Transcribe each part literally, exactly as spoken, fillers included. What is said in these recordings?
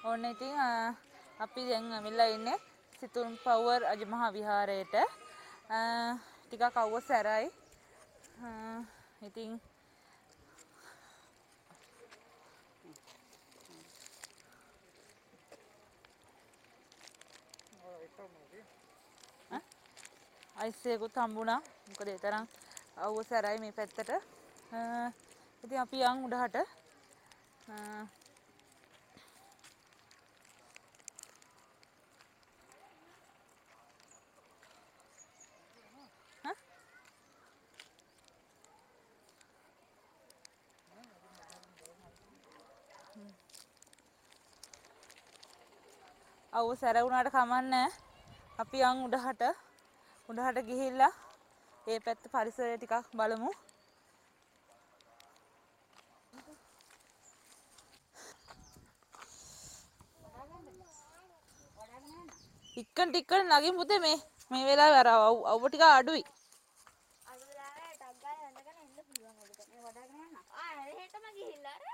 ඔන්න ඉතින් අපි දැන් ඇවිල්ලා ඉන්නේ සිතුම් පව්ව රජමහා විහාරයට. ටිකක් අවුව සැරයි. ඉතින් අයිස් එකකුත් හම්බුණා. මොකද ඒ තරම් අවුව සැරයි මේ පැත්තට. ඉතින් අපි යන් උඩහට. අවුව සැර වුණාට කමන්නේ. අපි යන් උඩහට. උඩහට ගිහිල්ලා ඒ පැත්ත පරිසරය ටිකක් බලමු. ඉක්කන් ටික්කන් නගින් පුතේ මේ මේ වෙලාවේ අර අවුව ටික අඩුයි. අර වෙලාවේ ටක් ගාලා යන්නකන එන්න පුළුවන් ඔබට. මේ වඩාගෙන යන්න. ආ එහෙටම ගිහිල්ලා අර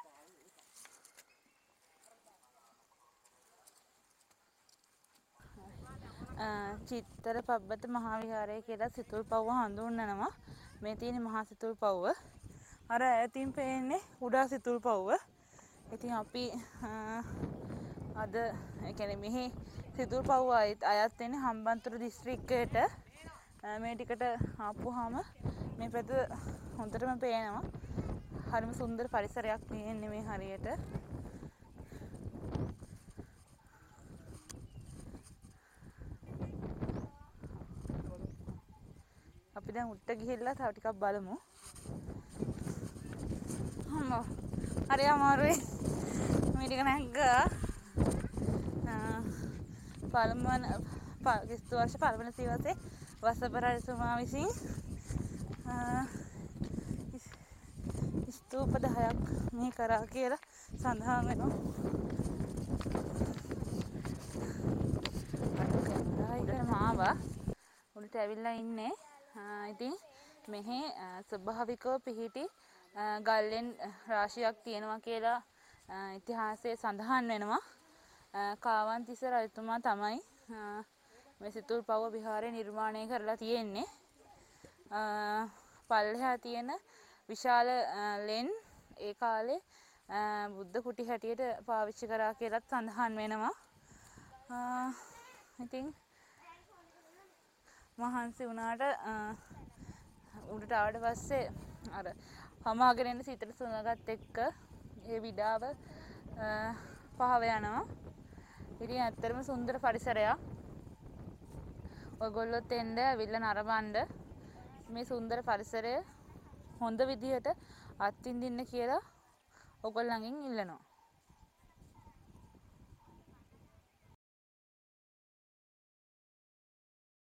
චිත්තර පබ්බත මහා විහාරය කියලා සිතුල් පව්ව හඳුන්වනවා. මේ තියෙන මහා සිතුල් පව්ව. අර ඈතින් පේන්නේ කුඩා සිතුල් පව්ව. ඉතින් අපි අද ඒ කියන්නේ මෙහි සිතුල් පව්ව අයත් වෙන්නේ හම්බන්තොට දිස්ත්‍රික්කයට. මේ ටිකට ආපුවාම මේ පැත්ත හොඳටම පේනවා. හරිම සුන්දර පරිසරයක් තියෙන්නේ මේ හරියට. අපි දැන් උඩට ගිහිල්ලා තව ටිකක් බලමු. අම්මෝ හරි අමාරුයි. මේ ටික නැග්ගා. පළමුවන කිස්තු වර්ෂ පළවන සියවසේ වසප රජතුමා විසින් ස්තූප දහයක් මේ කරා කියලා සඳහන් වෙනවා. ඉතින් ආවා උඩට ඇවිල්ලා ඉන්නේ. ඉතින් මෙහි ස්වභාවිකව පිහිටි ගල්ලෙන් රාශියක් තියෙනවා කියලා ඉතිහාසයේ සඳහන් වෙනවා. කාවන්තිස්ස රජතුමා තමයි මේ සිතුල් පව්ව විහාරය නිර්මාණය කරලා තියෙන්නේ. පල්ලෙහා තියෙන විශාල ලෙන් ඒ කාලේ බුද්ධ කුටි හැටියට පාවිච්චි කරා කියලාත් සඳහන් වෙනවා. ඉතින් මහන්සි වුණාට උඩට ආවට පස්සේ අර හමාගෙන එන සීතල සුළඟත් එක්ක ඒ විඩාව පහව යනවා. ඉතින් ඇත්තටම සුන්දර පරිසරයක්. ඔයගොල්ලොත් එන්න ඇවිල්ලා නරඹන්න මේ සුන්දර පරිසරය හොඳ විදිහට අත්විඳින්න කියලා ඔයගොල්ලන්ගෙන් ඉල්ලනවා.